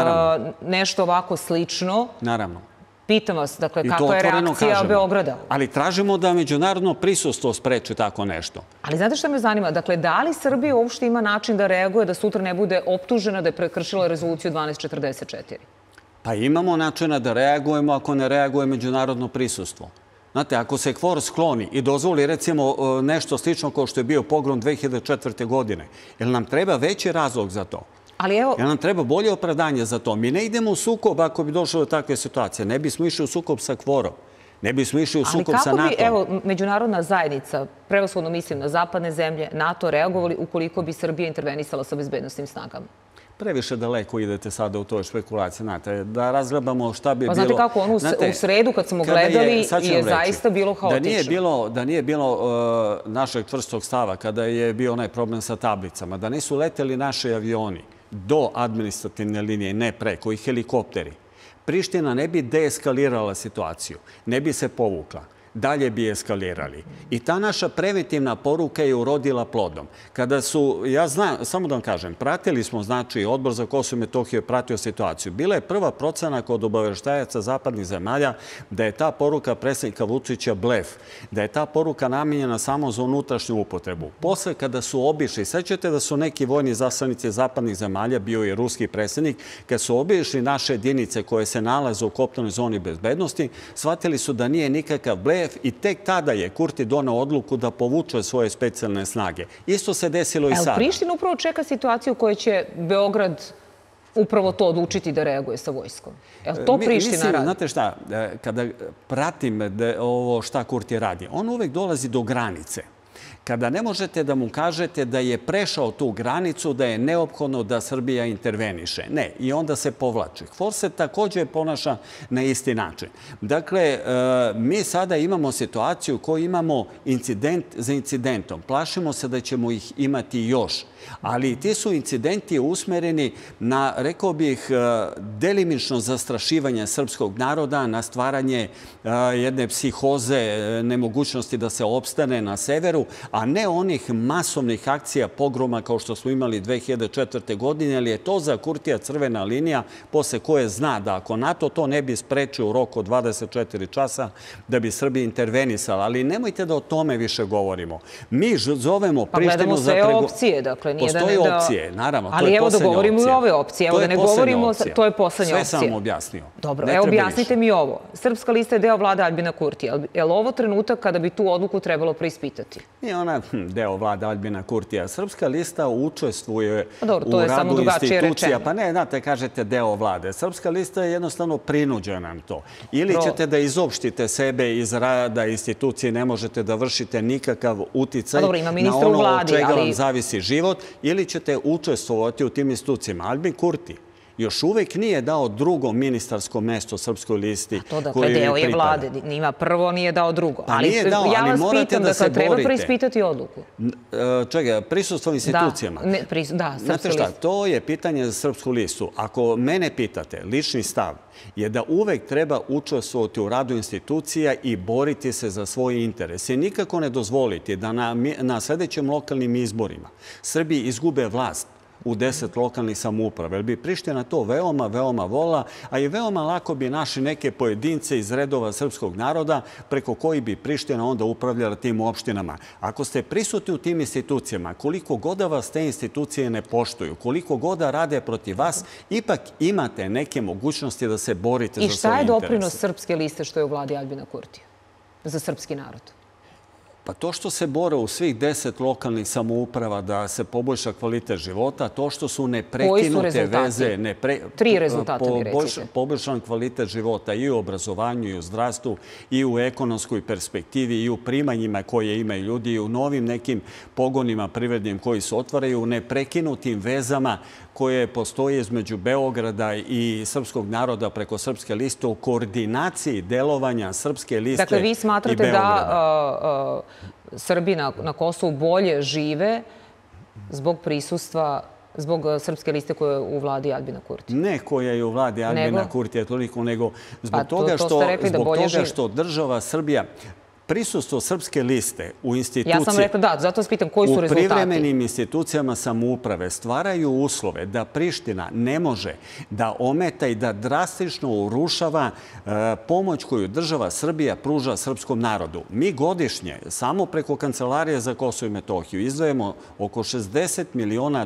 A: nešto ovako slično.
C: Naravno.
A: Pitam vas, dakle, kakva je reakcija Beograda?
C: Ali tražimo da međunarodno prisustvo spreči tako nešto.
A: Ali znate što me zanima? Dakle, da li Srbija uopšte ima način da reaguje, da sutra ne bude optužena da je prekršila rezoluciju 1244?
C: Pa imamo načina da reagujemo ako ne reaguje međunarodno prisustvo. Znate, ako se KFOR skloni i dozvoli recimo nešto slično kao što je bio pogrom 2004. godine, jer nam treba veći razlog za to? Jer nam treba bolje opravdanje za to. Mi ne idemo u sukob ako bi došlo do takve situacije. Ne bismo išli u sukob sa KFOR-om. Ne bismo išli u sukob sa NATO-om.
A: Ali kako bi, međunarodna zajednica, prevashodno mislim na zapadne zemlje, NATO reagovali ukoliko bi Srbija intervenisala sa bezbednostnim snagama?
C: Previše daleko idete sada u toj špekulaciji. Znate, da razglebamo šta bi bilo...
A: Pa znate kako, u sredu kad smo gledali je zaista bilo haotično.
C: Da nije bilo našeg čvrstog stava, kada je bio onaj problem sa tablicama, da nisu leteli naši avioni do administrativne linije, ne preko, i helikopteri, Priština ne bi deeskalirala situaciju, ne bi se povukla. Dalje bi eskalirali. I ta naša preventivna poruka je urodila plodom. Kada su, ja znam, samo da vam kažem, pratili smo, znači, Odbor za Kosovo i Metohiju je pratio situaciju. Bila je prva procena kod obaveštajaca zapadnih zemalja da je ta poruka predsjednika Vučića blef, da je ta poruka namijenjena samo za unutrašnju upotrebu. Posle, kada su obišli, sećate da su neki vojni zaslanici zapadnih zemalja, bio i ruski predsjednik, kad su obišli naše jedinice koje se nalaze u kopnenoj zoni bezbednosti, shvatili su da nije nikakav blef i tek tada je Kurti doneo odluku da povuče svoje specijalne snage. Isto se desilo i sada.
A: Priština upravo čeka situaciju u kojoj će Beograd upravo to odlučiti da reaguje sa vojskom. Je li to Priština radi?
C: Znate šta, kada pratim ovo šta Kurti radi, on uvek dolazi do granice. Kada ne možete da mu kažete da je prešao tu granicu, da je neophodno da Srbija interveniše. Ne, i onda se povlači. KFOR se također ponaša na isti način. Dakle, mi sada imamo situaciju koju imamo incident za incidentom. Plašimo se da ćemo ih imati još. Ali ti su incidenti usmereni na, rekao bih, delimično zastrašivanje srpskog naroda, na stvaranje jedne psihoze, nemogućnosti da se opstane na severu, a ne onih masovnih akcija pogroma kao što smo imali 2004. godine, ali je to za Kurtija crvena linija posle koje zna da ako NATO to ne bi sprečio u roku od 24 časa, da bi Srbija intervenisala. Ali nemojte da o tome više govorimo. Mi zovemo Prištinu za
A: gledamo sve opcije, dakle.
C: Postoje opcije, naravno, to
A: ali
C: je
A: evo da
C: poslednja
A: govorimo i
C: opcija.
A: o ove opcije. Evo da ne govorimo, to je poslednja opcija.
C: Sve sam vam objasnio.
A: Dobro, evo objasnite mi ovo. Srpska lista je deo vlade Aljbina Kurtija. Je li ovo trenutak kada bi tu odluku trebalo preispitati?
C: Nije ona deo vlade Aljbina Kurtija. Srpska lista učestvuje u radu institucija. Pa ne, znate, kažete deo vlade. Srpska lista je jednostavno prinuđena na to. Ili ćete da izopštite sebe iz rada institucije, ne možete da vršite nikakav uticaj na ono od čega vam zavisi život, ili ćete učestvovati u tim institucijama. Aljbin Kurti još uvek nije dao drugo ministarsko mesto Srpskoj listi.
A: To dakle deo je vlade. Njima prvo nije dao drugo. Ali ja vas pitam da treba preispitati odluku.
C: Čega? Prisustvo institucijama?
A: Da,
C: Znate šta, to je pitanje za Srpsku listu. Ako mene pitate, lični stav je da uvek treba učestvovati u radu institucija i boriti se za svoje interese. Nikako ne dozvoliti da na sljedećim lokalnim izborima Srbiji izgube vlast u 10 lokalnih samouprava. Jer bi Priština to veoma, veoma vola, a i veoma lako bi našli neke pojedince iz redova srpskog naroda preko koji bi Priština onda upravljala tim opštinama. Ako ste prisutni u tim institucijama, koliko god da vas te institucije ne poštuju, koliko god da rade protiv vas, ipak imate neke mogućnosti da se borite za svoje interese.
A: I šta je doprinos Srpske liste što je u vladi Aljbina Kurtija za srpski narod?
C: Pa to što se bore u svih 10 lokalnih samouprava da se poboljša kvalitet života, to što su neprekinute veze...
A: 3 rezultata mi recite.
C: Poboljšan kvalitet života i u obrazovanju, i u zdravstvu, i u ekonomskoj perspektivi, i u primanjima koje imaju ljudi, i u novim nekim pogonima privrednim koji se otvaraju, u neprekinutim vezama koje postoje između Beograda i srpskog naroda preko Srpske liste u koordinaciji delovanja Srpske liste i Beograda.
A: Dakle, vi smatrate da Srbi na Kosovu bolje žive zbog prisustva, zbog Srpske liste koja je u vladi Aljbina Kurtija?
C: Ne koja je u vladi Aljbina Kurtija toliko, nego zbog toga što država Srbija... Prisustvo Srpske liste u institucije...
A: Ja sam rekla da, zato vas pitam koji su rezultati.
C: U privremenim institucijama samouprave stvaraju uslove da Priština ne može da ometa i da drastično urušava pomoć koju država Srbija pruža srpskom narodu. Mi godišnje, samo preko Kancelarije za Kosovo i Metohiju, izdvajamo oko $60 miliona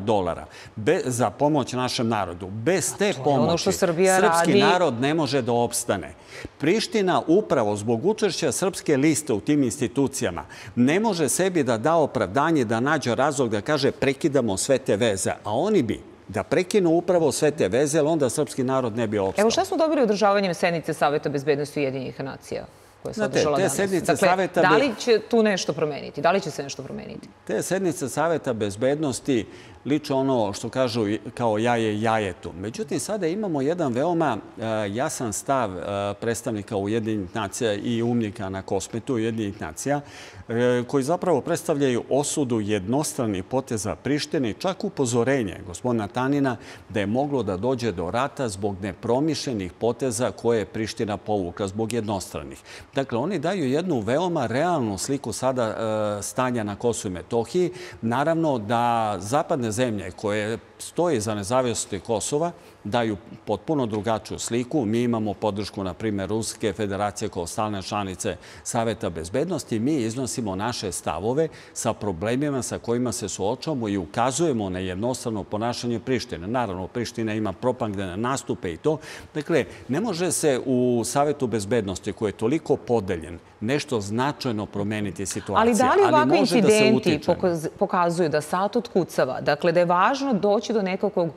C: za pomoć našem narodu. Bez te pomoći srpski narod ne može da opstane. Priština upravo zbog učešća Srpske liste u tim institucijama ne može sebi da da opravdanje, da nađe razlog da kaže prekidamo sve te veze. A oni bi da prekinu upravo sve te veze, ali onda srpski narod ne bi opstao.
A: Evo šta smo dobili održavanjem sednice Saveta bezbednosti Ujedinjenih nacija koja se održala danas? Dakle, da li će tu nešto promeniti? Da li će se nešto promeniti?
C: Te sednice Saveta bezbednosti liče ono što kažu kao jaje jajetu. Međutim, sada imamo jedan veoma jasan stav predstavnika Ujedinjenih nacija i umnika na Kosmetu Ujedinjenih nacija, koji zapravo predstavljaju osudu jednostranih poteza Prištine i čak upozorenje gospodina Tanina da je moglo da dođe do rata zbog nepromišljenih poteza koje je Priština povukla, zbog jednostranih. Dakle, oni daju jednu veoma realnu sliku sada stanja na Kosovu i Metohiji. Naravno da zapadne zemlje koje stoje za nezavisnosti Kosova daju potpuno drugačiju sliku. Mi imamo podršku, na primjer, Ruske federacije kao stalne članice Saveta bezbednosti. Mi iznosimo naše stavove sa problemima sa kojima se suočavamo i ukazujemo na jednostrano ponašanje Prištine. Naravno, Priština ima propagandne nastupe i to. Dakle, ne može se u Savetu bezbednosti, koji je toliko podeljen, nešto značajno promeniti situacija.
A: Ali da li ovakvi incidenti pokazuju da sat otkucava? Dakle, da je važno doći do nekakvog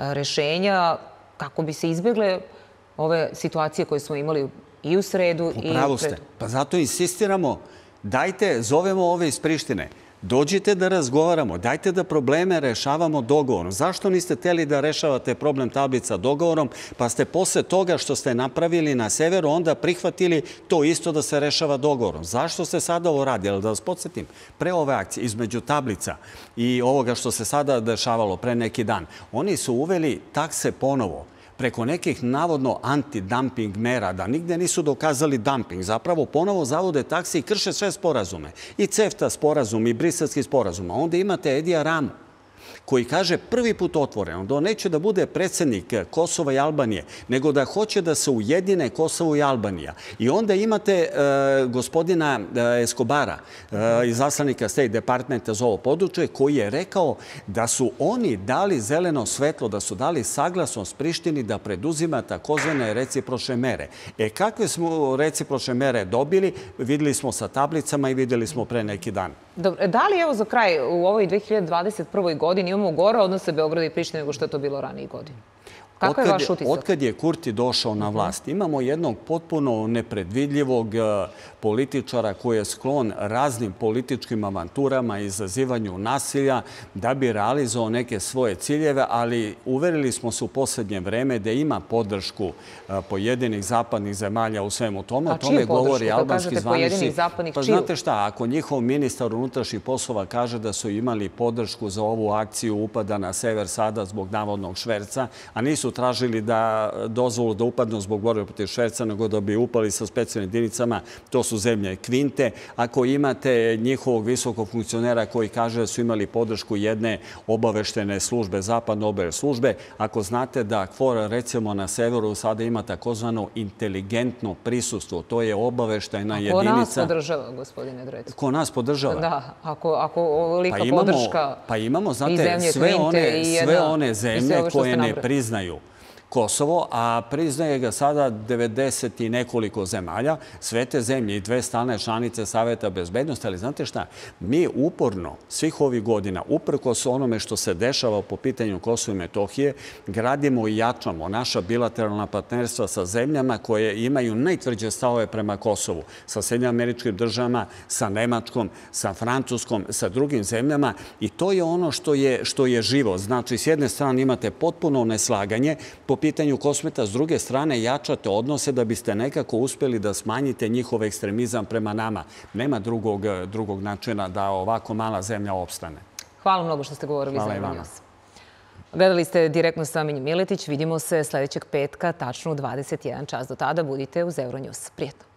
A: rešenja kako bi se izbjegle ove situacije koje smo imali i u sredu i u
C: Upravo ste. Pa zato insistiramo, dajte, zovemo ove iz Prištine. Dođite da razgovaramo, dajte da probleme rešavamo dogovorom. Zašto niste hteli da rešavate problem tablica dogovorom, pa ste posle toga što ste napravili na severu onda prihvatili to isto da se rešava dogovorom? Zašto ste sada ovo radili? Da vas podsjetim, pre ove akcije između tablica i ovoga što se sada dešavalo pre neki dan, oni su uveli takse ponovo preko nekih navodno antidumping mera, da nigde nisu dokazali dumping. Zapravo ponovo zavode takse i krše sve sporazume. I CEFTA sporazum i Briselski sporazum. A onda imate Edija Ramu, koji kaže prvi put otvoreno da on neće da bude predsjednik Kosova i Albanije, nego da hoće da se ujedine Kosovo i Albanija. I onda imate gospodina Escobara, izaslanika State Departmenta za ovo područje, koji je rekao da su oni dali zeleno svetlo, da su dali saglasnost Prištini da preduzima takozvane recipročne mere. Kakve smo recipročne mere dobili, videli smo sa tablicama i videli smo pre neki dan.
A: Dobro, da li evo za kraj u ovoj 2021. godini imamo gore odnose Beograda i Prištine nego što je to bilo ranije godine? Kakav je vaš utisak?
C: Otkad je Kurti došao na vlast, imamo jednog potpuno nepredvidljivog političara koji je sklon raznim političkim avanturama i izazivanju nasilja da bi realizovao neke svoje ciljeve, ali uverili smo se u posljednje vreme da ima podršku pojedinih zapadnih zemalja u svemu tome.
A: A čiju podršku? Da kažete pojedinih zapadnih, čiju?
C: Pa znate šta, ako njihov ministar unutrašnjih poslova kaže da su imali podršku za ovu akciju upada na sever sada zbog navodnog šverca, a nisu tražili da dozvolu da upadnu zbog borbe protiv šverca, nego da bi upali sa specijalnim jedinicama, to su zemlje Kvinte. Ako imate njihovog visokog funkcionera koji kaže da su imali podršku jedne obaveštene službe, zapadne obaveštajne službe, ako znate da KFOR, recimo na severu, sada ima takozvano inteligentno prisustvo, to je obaveštajna jedinica.
A: Ko nas podržava, gospodine Drecko?
C: Ko nas podržava?
A: Da, ako ovolika podrška i zemlje Kvinte i
C: sve one zemlje koje ne priznaju Kosovo, a priznaje ga sada 90 i nekoliko zemalja, sve te zemlje i dve stalne članice Saveta bezbednosti, ali znate šta, mi uporno svih ovih godina, uprkos onome što se dešava po pitanju Kosova i Metohije, gradimo i jačamo naša bilateralna partnerstva sa zemljama koje imaju najtvrđe stavove prema Kosovu, sa Sjedinjenim Američkim Državama, sa Nemačkom, sa Francuskom, sa drugim zemljama, i to je ono što je živo. Znači, s jedne strane imate potpuno neslaganje po pitanju Kosmeta, s druge strane jačate odnose da biste nekako uspjeli da smanjite njihov ekstremizam prema nama. Nema drugog načina da ovako mala zemlja opstane.
A: Hvala mnogo što ste govorili za Euronews. Gledali ste direktno sa Minjom Miletić. Vidimo se sljedećeg petka, tačno u 21 čas. Do tada budite uz Euronews. Prijetno.